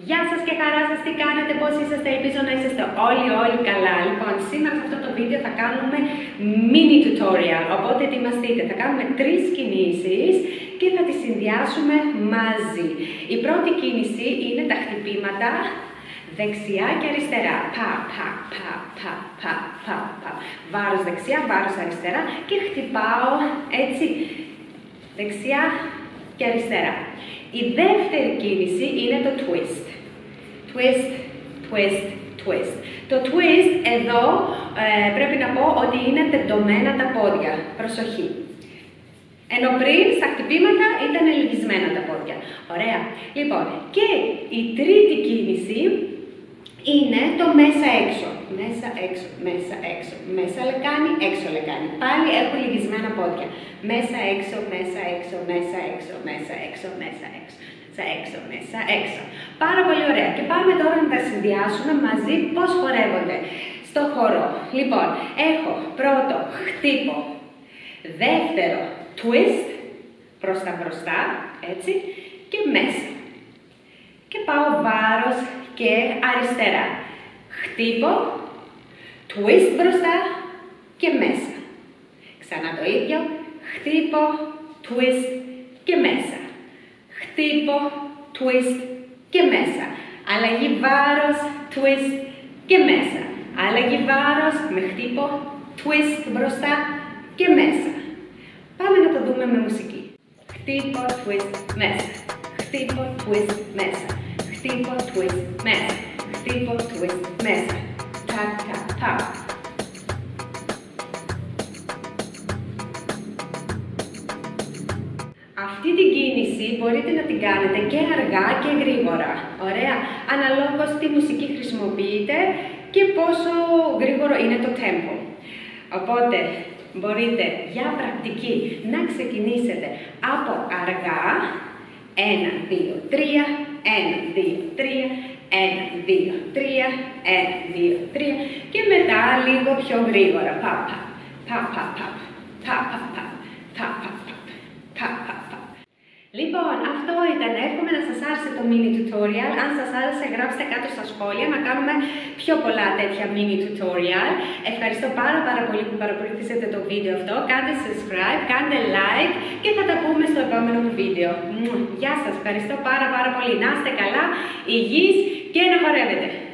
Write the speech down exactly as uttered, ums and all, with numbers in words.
Γεια σας και χαρά σας, τι κάνετε, πώς είσαστε, ελπίζω να είσαστε όλοι όλοι καλά. Λοιπόν, σήμερα σε αυτό το βίντεο θα κάνουμε mini tutorial, οπότε ετοιμαστείτε. Θα κάνουμε τρεις κινήσεις και θα τις συνδυάσουμε μαζί. Η πρώτη κίνηση είναι τα χτυπήματα δεξιά και αριστερά. Πα, πα, πα, πα, πα, πα, πα. Βάρος δεξιά, βάρος αριστερά και χτυπάω έτσι δεξιά και αριστερά. Η δεύτερη κίνηση είναι το twist. Twist, twist, twist. Το twist εδώ ε, πρέπει να πω ότι είναι τεντωμένα τα πόδια. Προσοχή. Ενώ πριν στα χτυπήματα ήταν ελιγισμένα τα πόδια. Ωραία. Λοιπόν, και η τρίτη κίνηση είναι το μέσα έξω. Μέσα έξω, μέσα έξω, μέσα λεκάνη, έξω λεκάνη. Πάλι έχω λυγισμένα πόδια. Μέσα έξω, μέσα έξω, μέσα έξω, μέσα έξω, μέσα έξω. Μέσα έξω, μέσα έξω. Πάρα πολύ ωραία. Και πάμε τώρα να τα συνδυάσουμε μαζί πώς χορεύονται στο χορό. Λοιπόν, έχω πρώτο χτύπο, δεύτερο twist, προς τα μπροστά, έτσι, και μέσα. Και πάω βάρος και αριστερά. Χτύπω, twist μπροστά και μέσα. Ξανά το ίδιο, χτύπω, twist και μέσα. Χτύπω, twist και μέσα. Αλλαγή βάρος, twist και μέσα. Αλλαγή βάρος με χτύπω, twist μπροστά και μέσα. Πάμε να το δούμε με μουσική. Χτύπω, twist, μέσα. Χτύπω, twist, μέσα. Χτύπω, twist, μέσα. Χτύπω, twist, μέσα. Τακ, τακ, τακ. Αυτή την κίνηση μπορείτε να την κάνετε και αργά και γρήγορα. Ωραία. Αναλόγως τι μουσική χρησιμοποιείτε και πόσο γρήγορο είναι το tempo. Οπότε μπορείτε για πρακτική να ξεκινήσετε από αργά. Ένα, δύο, τρία. Ένα, δύο, τρία. Ένα, δύο, τρία. Ένα, δύο, τρία. Και μετά λίγο πιο γρήγορα. Πα, πα, πα, πα, πα, πα, πα, πα, πα, πα, πα, πα. Λοιπόν, αυτό ήταν. Εύχομαι να σας άρεσε το mini tutorial. Αν σας άρεσε, γράψτε κάτω στα σχόλια να κάνουμε πιο πολλά τέτοια mini tutorial. Ευχαριστώ πάρα πάρα πολύ που παρακολουθήσατε το βίντεο αυτό. Κάντε subscribe, κάντε like και θα τα πούμε στο επόμενο βίντεο. Γεια σας, ευχαριστώ πάρα πάρα πολύ. Να είστε καλά, υγιείς και να χορεύετε.